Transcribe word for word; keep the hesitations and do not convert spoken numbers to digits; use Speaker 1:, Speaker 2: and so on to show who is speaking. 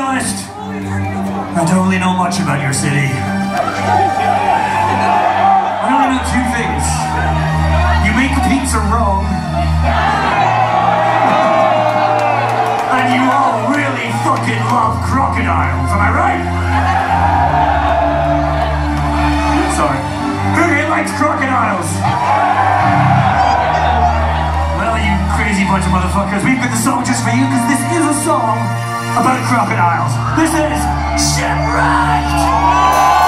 Speaker 1: honest, I don't really know much about your city. I only know two things. You make the pizza wrong, and you all really fucking love crocodiles, am I right? Sorry. Who here likes crocodiles? Well, you crazy bunch of motherfuckers, we've got the song just for you, because this is a song about crocodiles. This is Shipwrecked!